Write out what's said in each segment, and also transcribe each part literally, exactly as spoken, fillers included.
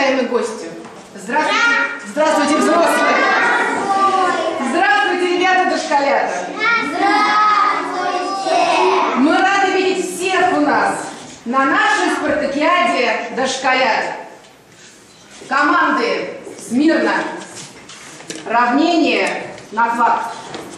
уважаемые гости! Здравствуйте, здравствуйте, взрослые! Здравствуйте, ребята-дошколята! Здравствуйте! Мы рады видеть всех у нас на нашей спартакиаде дошколят. Команды смирно. Равнение на факт.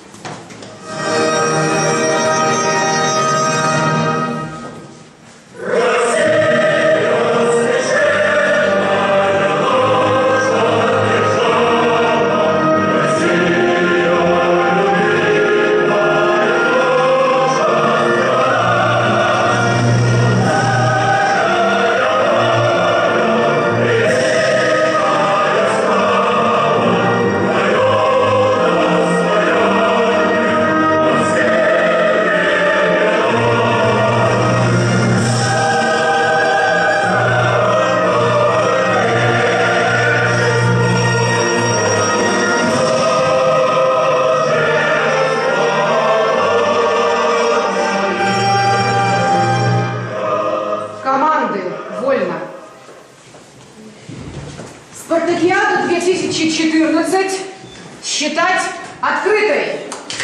Спартакиаду две тысячи четырнадцать считать открытой.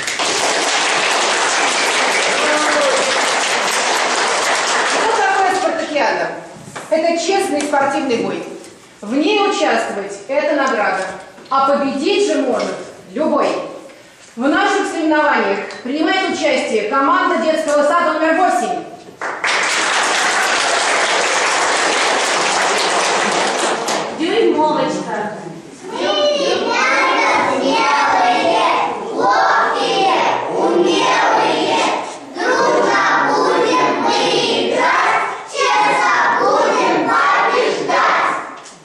Что такое спартакиада? Это честный спортивный бой. В ней участвовать – это награда, а победить же может любой. В наших соревнованиях принимает участие команда детского сада номер восемь. Дюймовочка. Мы ребята смелые, ловкие, умелые. Дружно будем мы играть, честно будем побеждать.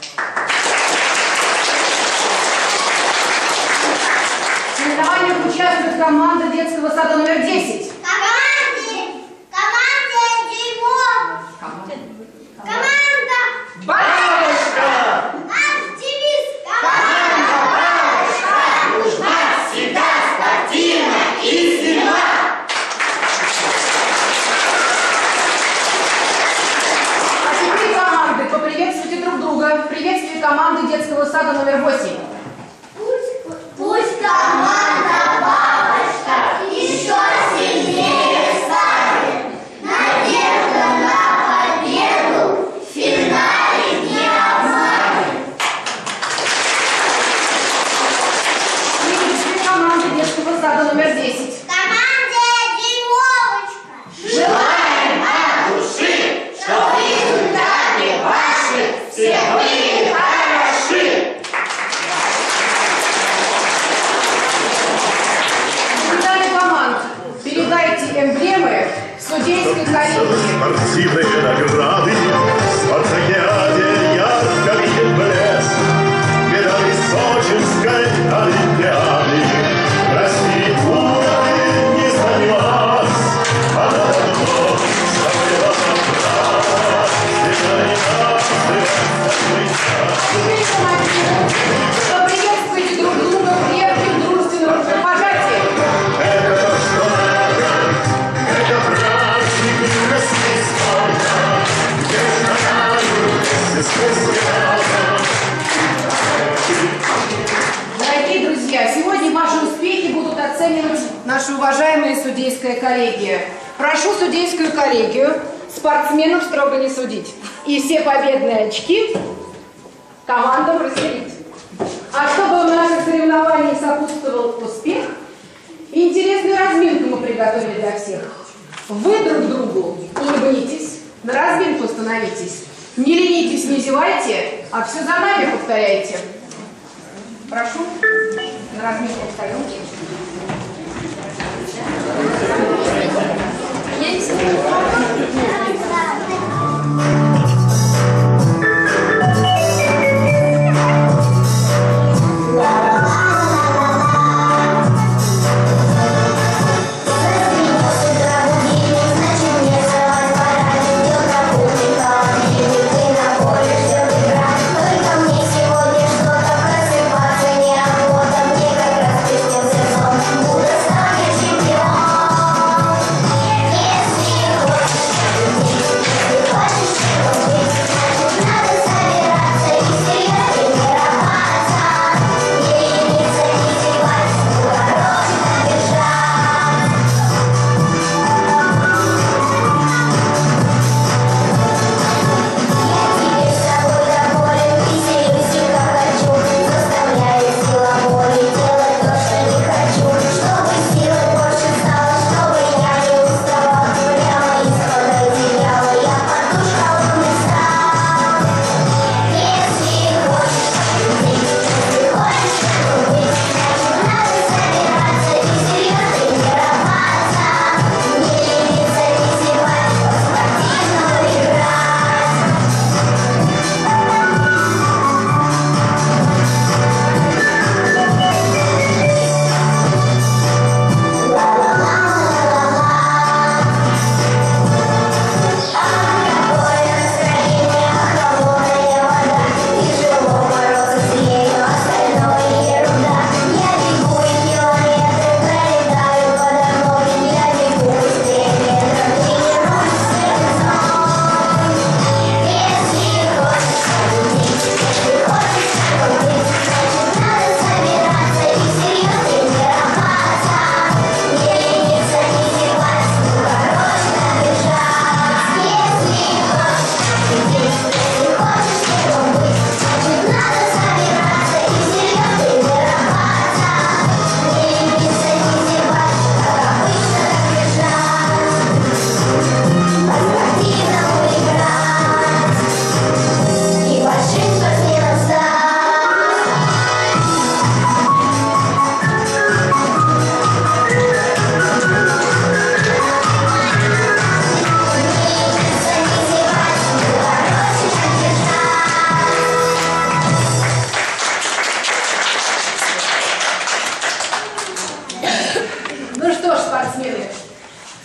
В соревнованиях участвует команда детского сада номер десять. Команды! Команда Дюймов! Команда! Бабушка! Оптимист! Команда Бабушка! Нужна всегда спортивна и сильна! А теперь команды, поприветствуйте друг друга. Приветствие команды детского сада номер восемь. Пусть, пусть команда Бабушка еще сильнее станет. Надежда на победу в финале не обманет. Приветствие команды детского сада номер десять. Команда Дюймовочка! Желаем от души, чтоб результаты ваши все были хороши. Детали команд. Передайте эмблемы судейской коллегии. Спортивные награды, в спартакиаде ярко виден блеск. Медали Сочинской олимпиады, России уровень не занималась, она давно завоевала право. Медали Теперь команды, поприветствуйте друг друга крепким дружественным рукопожатием. это то, что надо, это праздник Рождества, где знают, здесь Дорогие друзья, сегодня ваши успехи будут оценивать наша уважаемая судейская коллегия. Прошу судейскую коллегию спортсменов строго не судить. И все победные очки командам разделить. А чтобы в наших соревнованиях сопутствовал успех, интересную разминку мы приготовили для всех. Вы друг другу улыбнитесь, на разминку становитесь. Не ленитесь, не зевайте, а все за нами повторяйте. Прошу, на разминку встаем. Есть? Только мне сегодня что-то просыпаться неохота. Мне как раз приснился сон.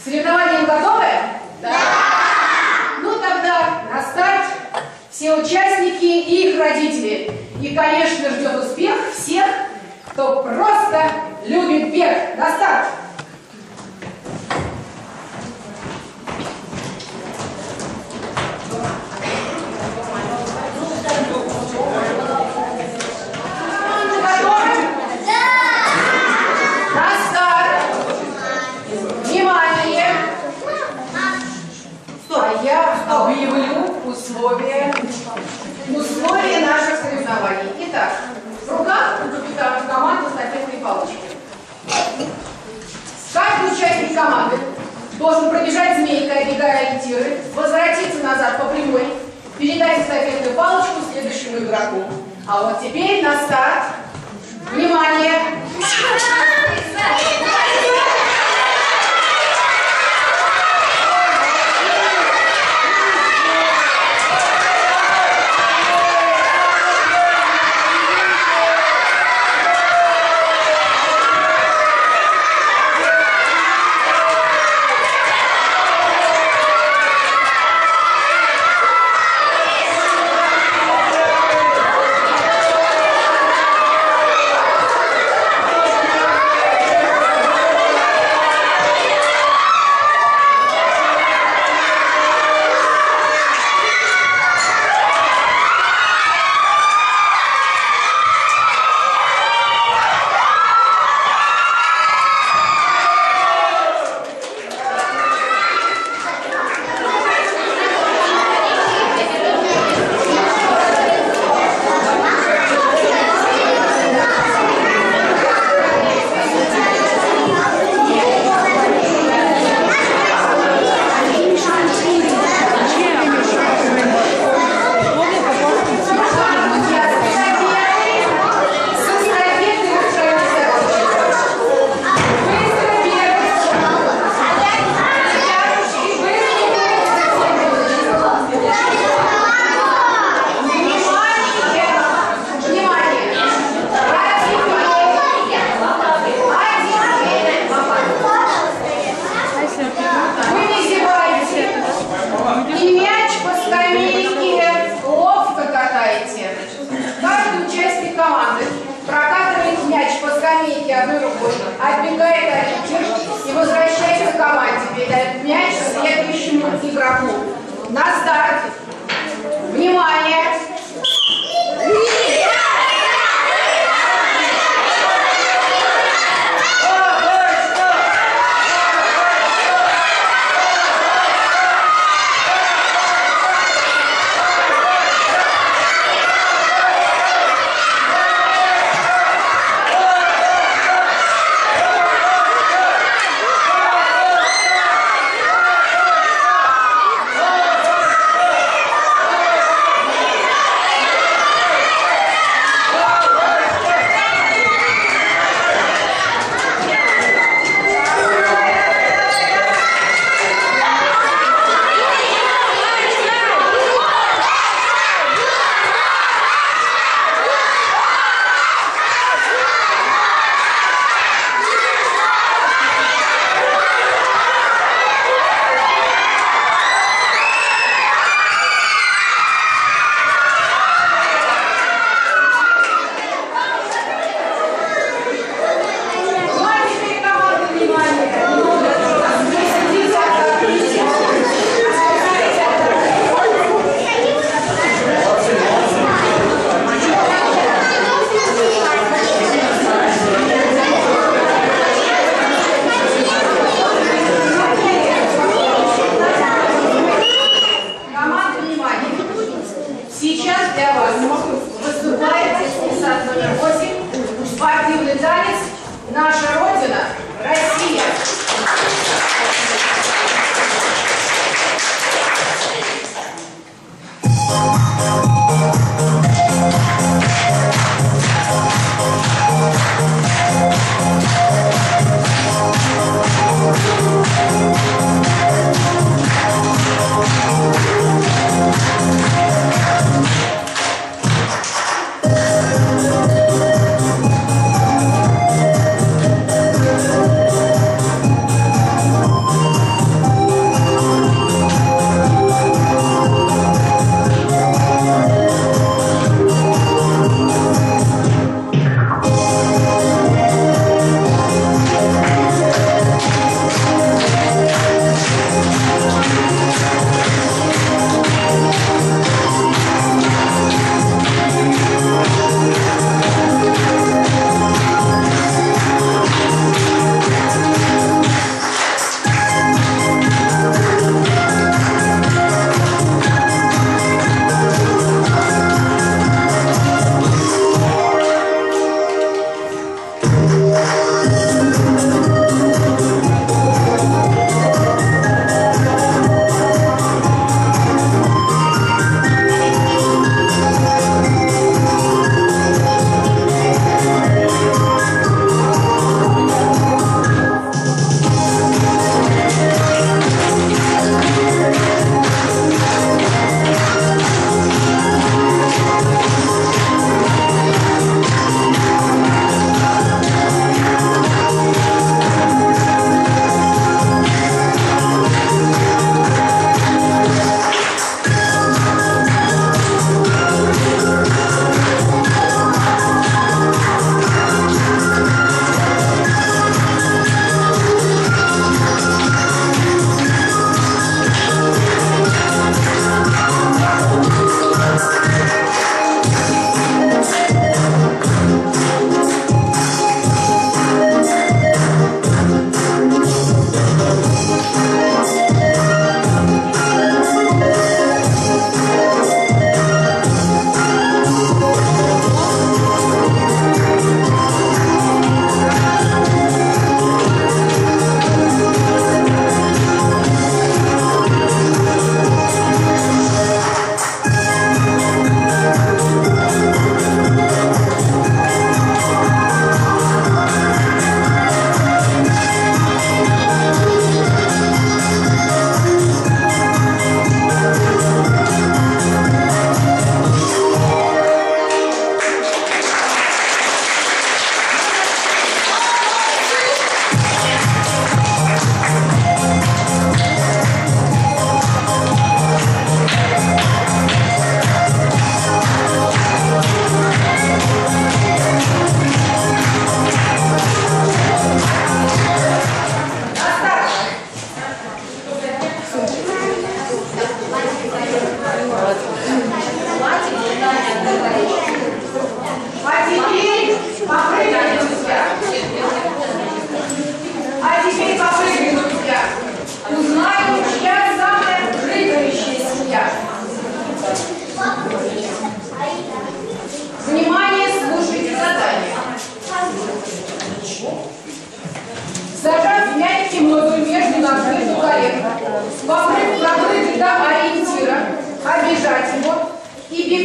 Соревнования готовы? Да! Ну тогда на старт все участники и их родители. И, конечно, ждет успех всех, кто просто любит бег. На старт! Объявлю условия, условия наших соревнований. Итак, в руках у капитана команды эстафетной палочки. Каждый участник команды должен пробежать змейкой, оббегая ориентиры, возвратиться назад по прямой, передать эстафетную палочку следующему игроку. А вот теперь на старт. Внимание!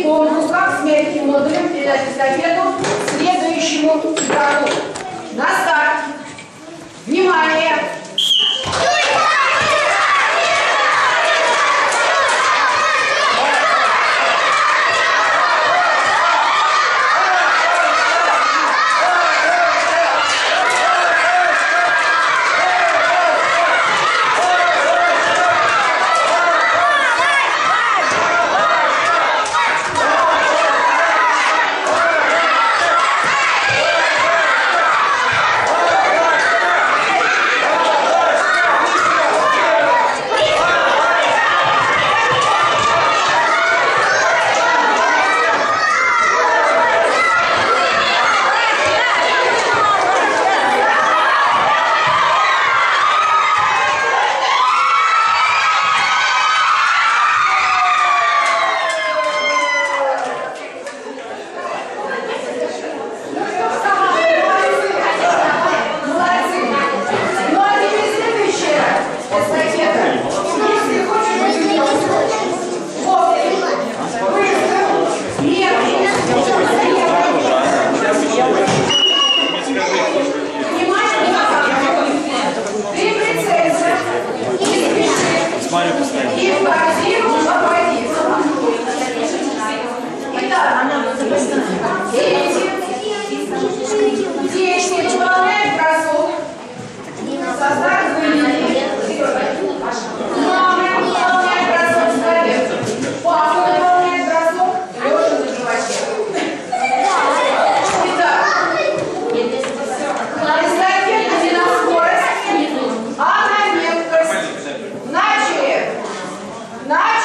конкурса с мягким модулем передать эстафету следующему игроку. На старт! Внимание! Начали! Начали!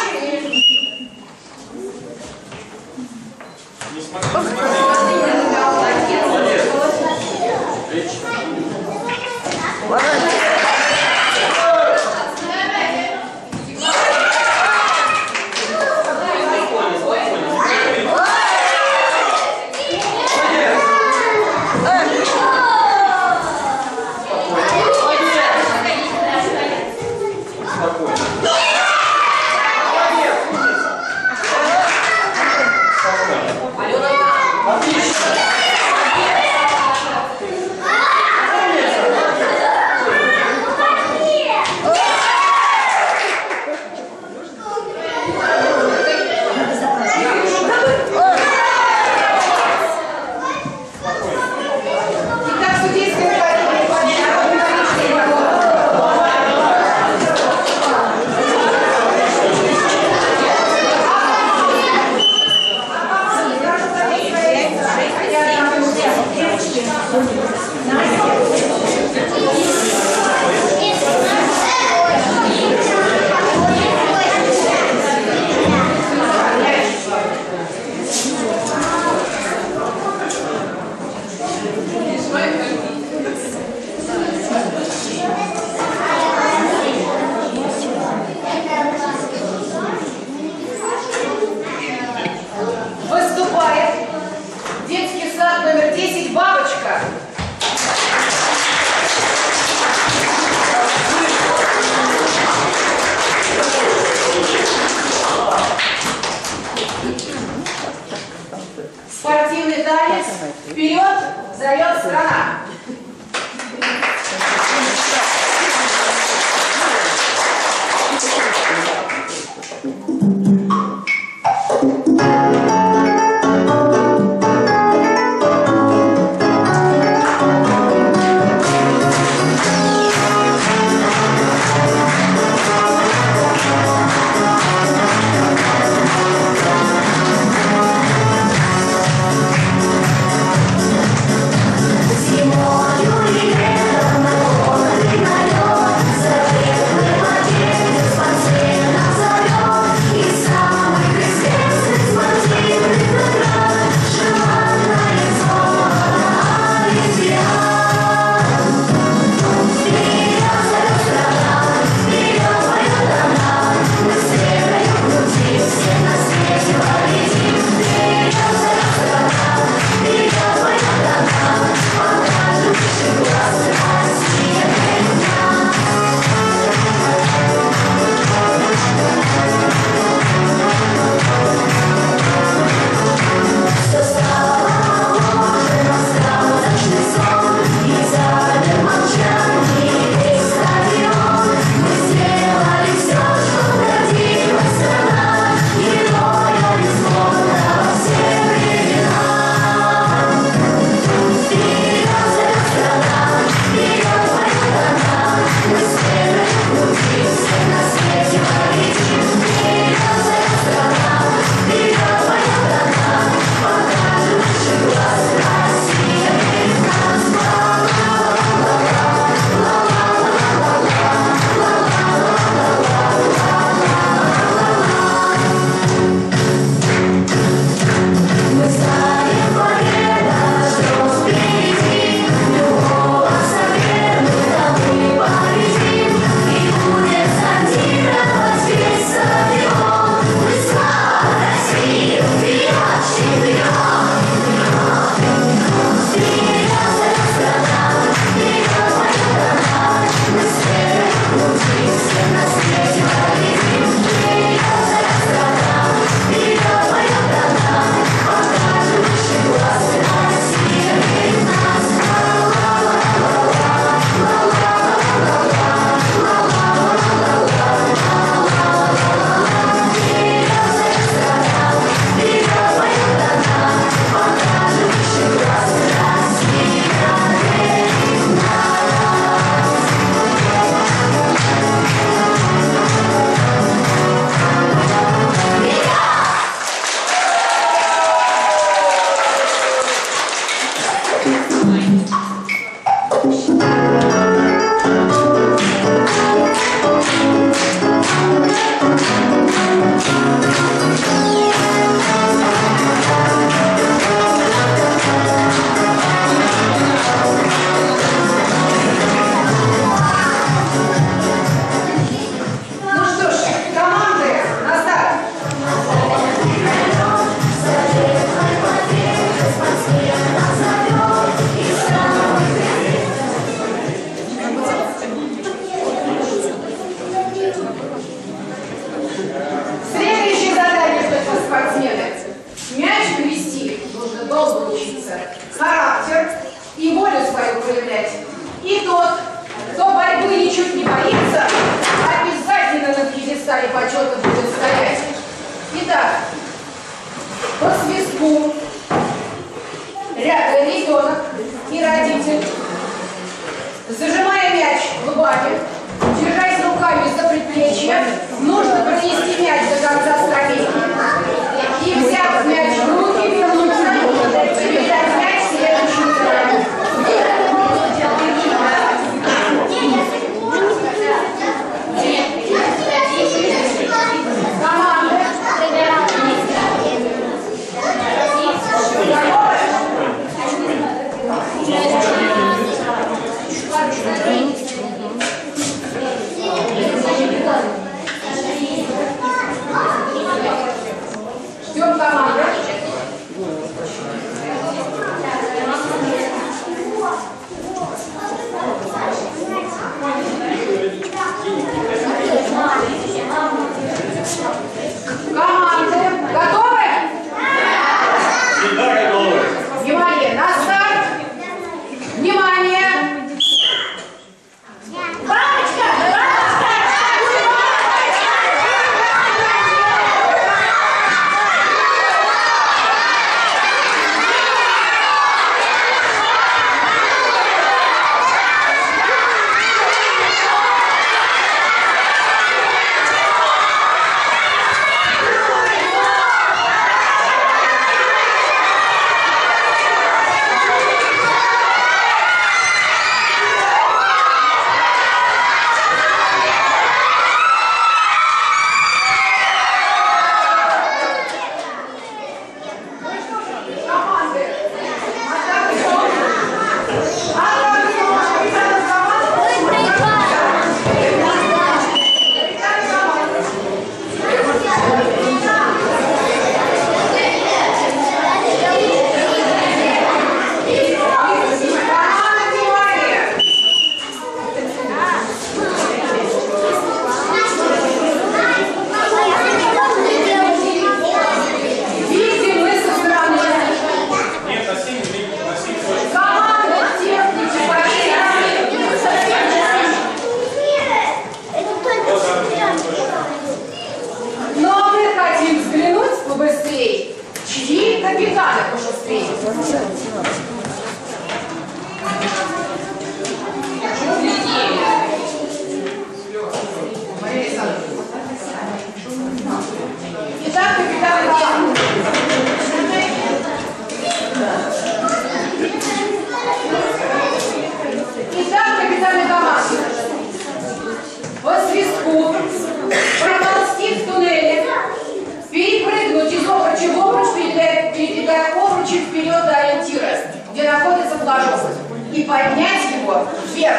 леску, проползти в туннеле, перепрыгнуть из обруча в обруч, передвигая обручи вперед до ориентира, где находится флажок, и поднять его вверх.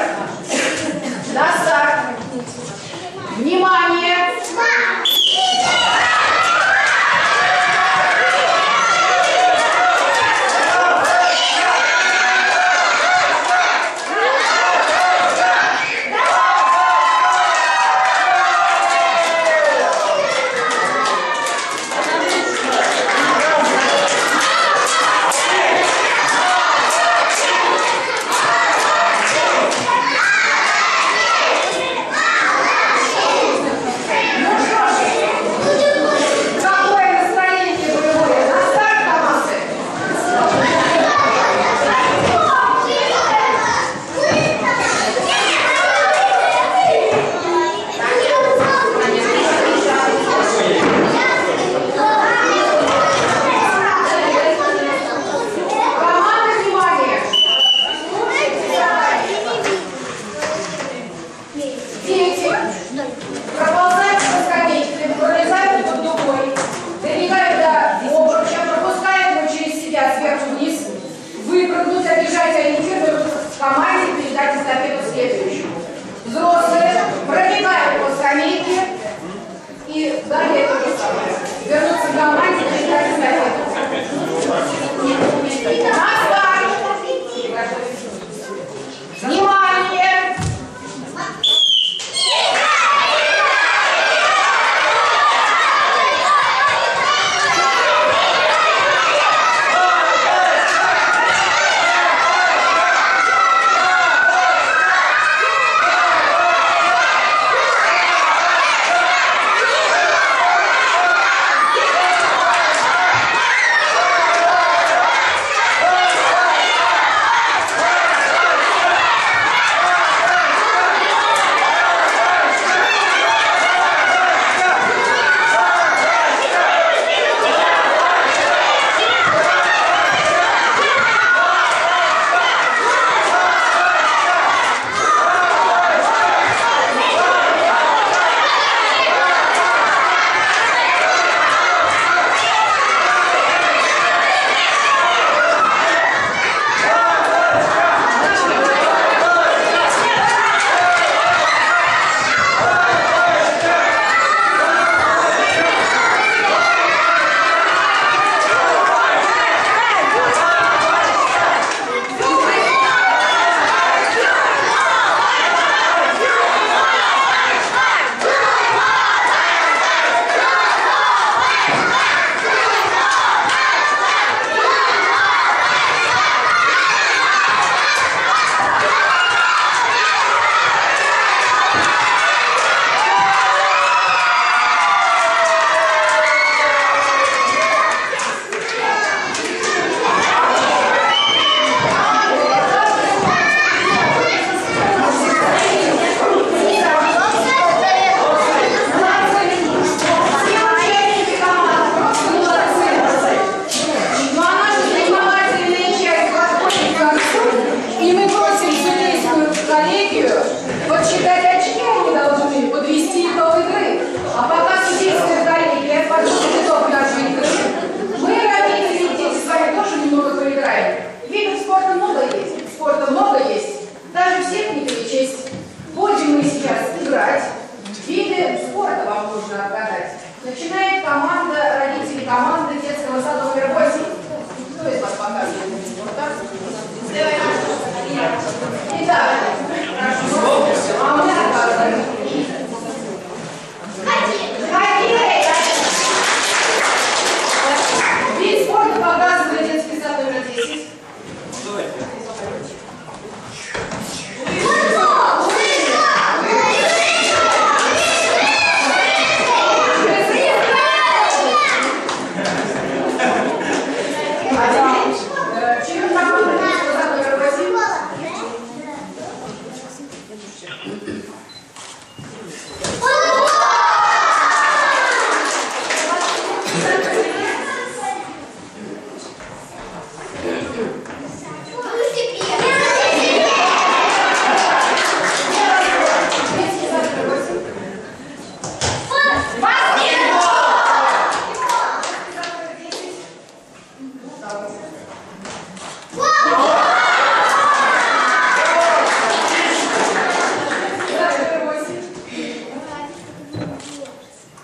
На старт. Внимание! Президент!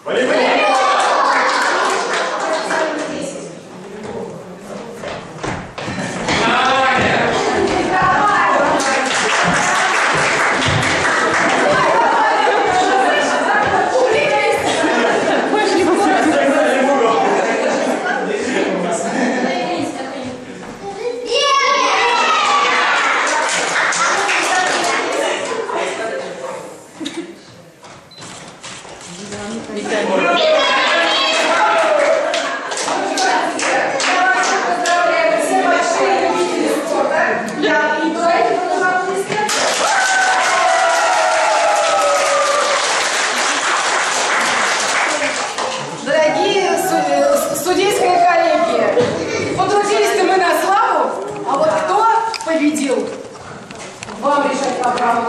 Вам решать по праву.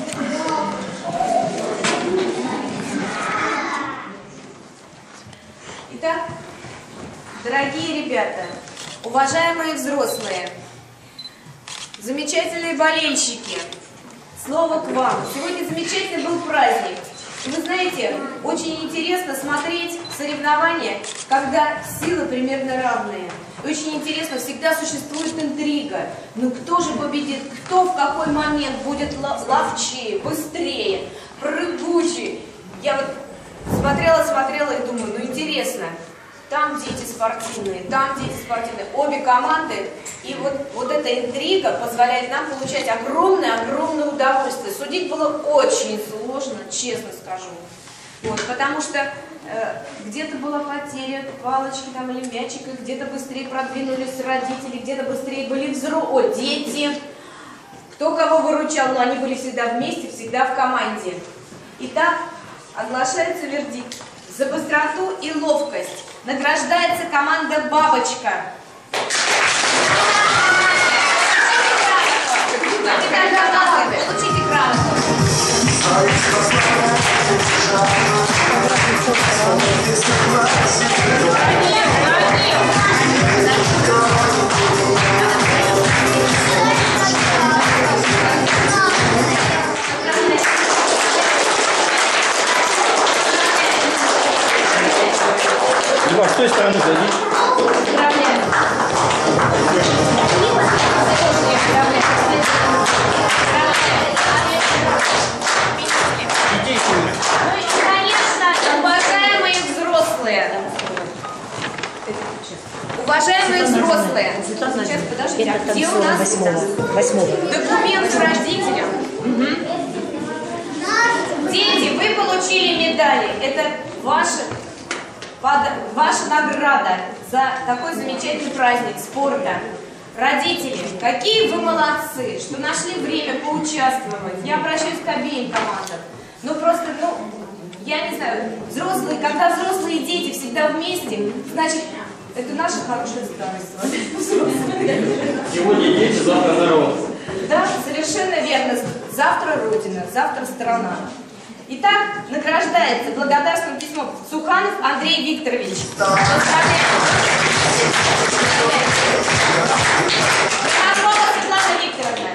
Итак, дорогие ребята, уважаемые взрослые, замечательные болельщики, слово к вам. Сегодня замечательный был праздник. И вы знаете, очень интересно смотреть соревнования, когда силы примерно равные. Очень интересно, всегда существует интрига. Ну кто же победит, кто в какой момент будет ловчее, быстрее, прыгучее. Я вот смотрела, смотрела и думаю, ну интересно, там дети спортивные, там дети спортивные, обе команды. И вот, вот эта интрига позволяет нам получать огромное-огромное удовольствие. Судить было очень сложно, честно скажу. Вот, потому что э, где-то была потеря палочки там, или мячика, где-то быстрее продвинулись родители, где-то быстрее были взрослые, дети. Кто кого выручал, но они были всегда вместе, всегда в команде. Итак, оглашается вердикт. За быстроту и ловкость награждается команда «Бабочка». Получите грамоту. С той стороны зайди. Идите. Ну и, конечно, уважаемые взрослые. Уважаемые взрослые. Сейчас, подождите, а где у нас документы родителям? Угу. Дети, вы получили медали. Это ваши... Ваша награда за такой замечательный праздник спорта. Родители, какие вы молодцы, что нашли время поучаствовать. Я обращаюсь к обеим командам. Ну просто, ну, я не знаю, взрослые, когда взрослые и дети всегда вместе, значит, это наша хорошая старость. Сегодня дети, завтра народ. Да, совершенно верно. Завтра Родина, завтра страна. Итак, награждается благодарственным письмом Суханов Андрей Викторович. Поздравляем. Пирожкова Светлана Викторовна.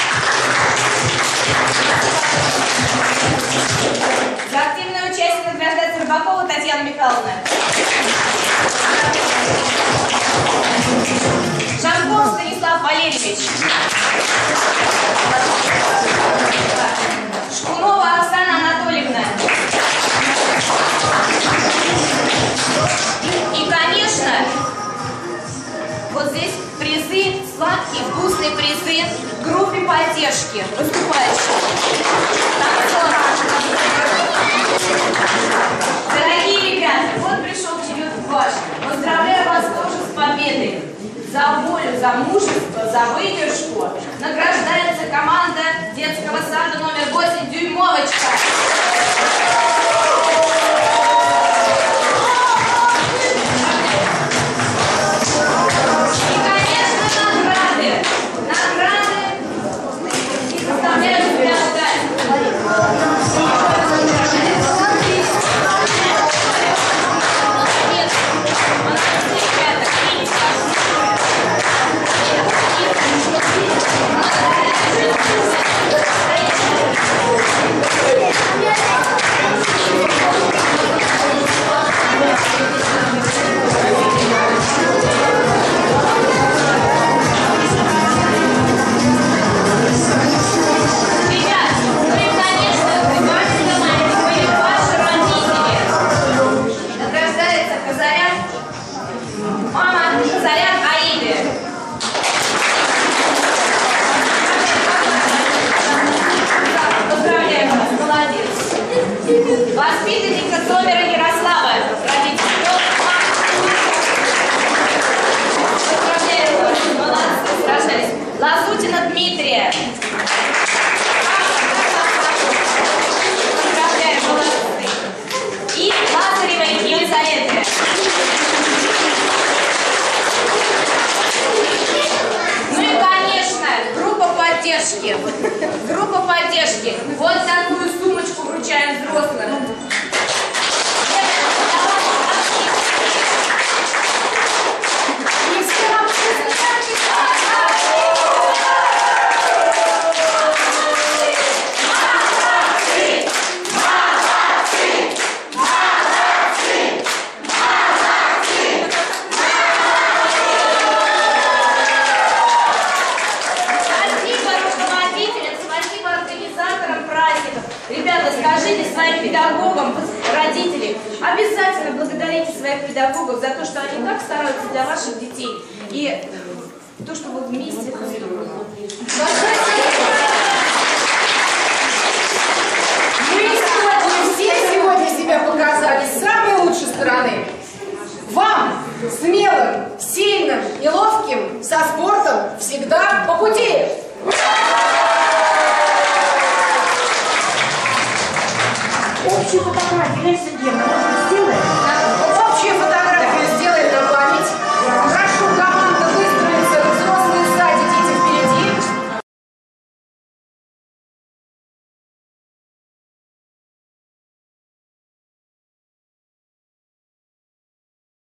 За активное участие награждается Рыбакова Татьяна Михайловна. Шарков Станислав Валерьевич. Шкунова Оксана Анатольевна. И, конечно, вот здесь призы, сладкие, вкусные призы группе поддержки выступающих. Дорогие ребята, вот пришел черед ваш. Поздравляю вас тоже с победой. За волю, за мужество, за выдержку награждается команда детского сада номер восемь «Дюймовочка». И, конечно, награды. Награды не заставляют себя ждать. Молодцы, ребята, Воспитанника Томера Ярослава. Родители. Поздравляю вас. Молодцы, сражались. Лазутина Дмитрия. Поздравляю, молодцы. И Лазаревой Елизаветы. Ну и, конечно, группа поддержки. Группа поддержки. Вот такую сумочку вручаем взрослым. Педагогам, родители, обязательно благодарите своих педагогов за то, что они так стараются для ваших детей. И то, что вы вместе, это здорово. Мы сегодня, все сегодня себя показали с самой лучшей стороны. Вам, смелым, сильным и ловким, со спортом всегда по пути. Общую фотографию, Елена Сергеевна, можно сделать?